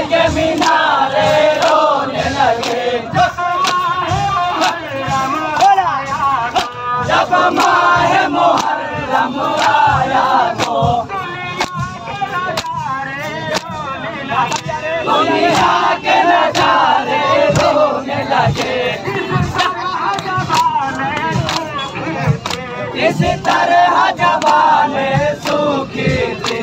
के मीनारे रोने लगे। जब माह मुहर्रम आया तो दुनिया के नजारे रोने लगे। इस तरह जवाने सूखी थी।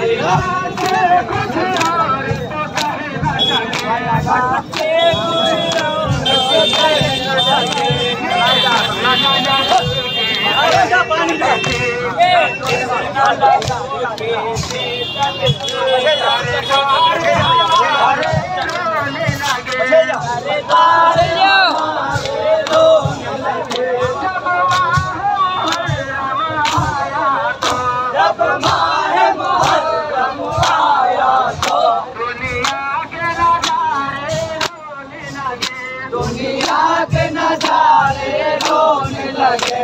दुनिया के नजारे रोने लगे।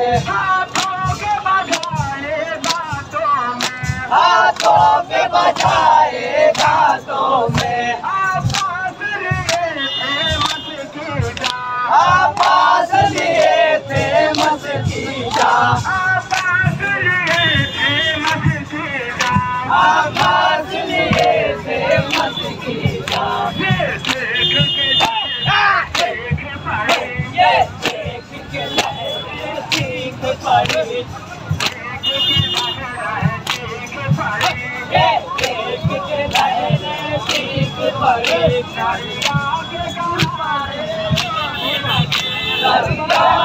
हाथों पे बजाए गातों में आवाज लिए थे मस्ती का। आवाज लिए थे मस्ती का। ये देख के लहरें चीख पड़ी। ये देख के लहरें चीख पड़ी।